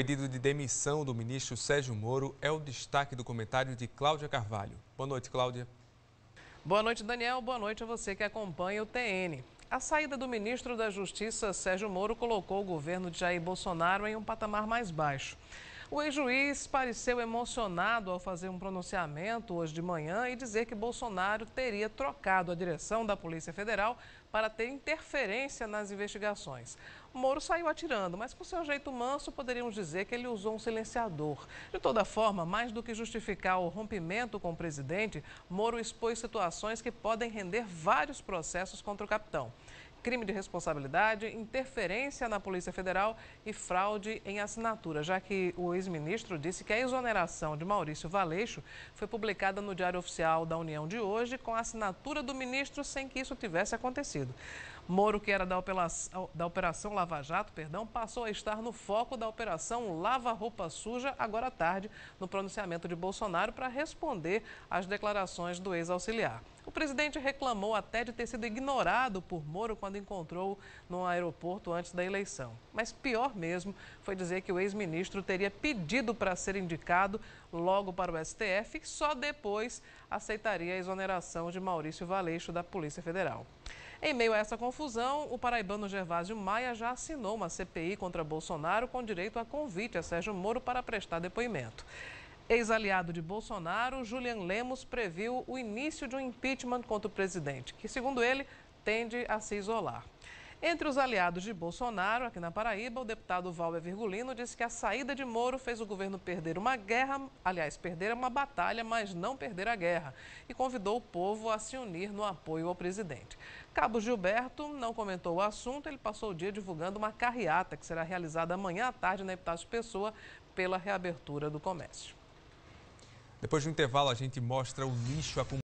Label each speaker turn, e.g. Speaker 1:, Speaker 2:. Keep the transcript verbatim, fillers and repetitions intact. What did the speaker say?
Speaker 1: pedido de demissão do ministro Sérgio Moro é o destaque do comentário de Cláudia Carvalho. Boa noite, Cláudia.
Speaker 2: Boa noite, Daniel. Boa noite a você que acompanha o T N. A saída do ministro da Justiça, Sérgio Moro, colocou o governo de Jair Bolsonaro em um patamar mais baixo. O ex-juiz pareceu emocionado ao fazer um pronunciamento hoje de manhã e dizer que Bolsonaro teria trocado a direção da Polícia Federal para ter interferência nas investigações. Moro saiu atirando, mas com seu jeito manso poderíamos dizer que ele usou um silenciador. De toda forma, mais do que justificar o rompimento com o presidente, Moro expôs situações que podem render vários processos contra o capitão. Crime de responsabilidade, interferência na Polícia Federal e fraude em assinatura, já que o ex-ministro disse que a exoneração de Maurício Valeixo foi publicada no Diário Oficial da União de hoje com a assinatura do ministro sem que isso tivesse acontecido. Moro, que era da Operação, da Operação Lava Jato, perdão, passou a estar no foco da Operação Lava Roupa Suja agora à tarde, no pronunciamento de Bolsonaro para responder às declarações do ex-auxiliar. O presidente reclamou até de ter sido ignorado por Moro quando encontrou no aeroporto antes da eleição. Mas pior mesmo foi dizer que o ex-ministro teria pedido para ser indicado logo para o S T F e só depois aceitaria a exoneração de Maurício Valeixo da Polícia Federal. Em meio a essa confusão, o paraibano Gervásio Maia já assinou uma C P I contra Bolsonaro com direito a convite a Sérgio Moro para prestar depoimento. Ex-aliado de Bolsonaro, Julian Lemos previu o início de um impeachment contra o presidente, que, segundo ele, tende a se isolar. Entre os aliados de Bolsonaro, aqui na Paraíba, o deputado Valber Virgulino disse que a saída de Moro fez o governo perder uma guerra, aliás, perder uma batalha, mas não perder a guerra, e convidou o povo a se unir no apoio ao presidente. Cabo Gilberto não comentou o assunto, ele passou o dia divulgando uma carreata que será realizada amanhã à tarde na Epitácio Pessoa pela reabertura do comércio.
Speaker 1: Depois do intervalo, a gente mostra o lixo acumulado.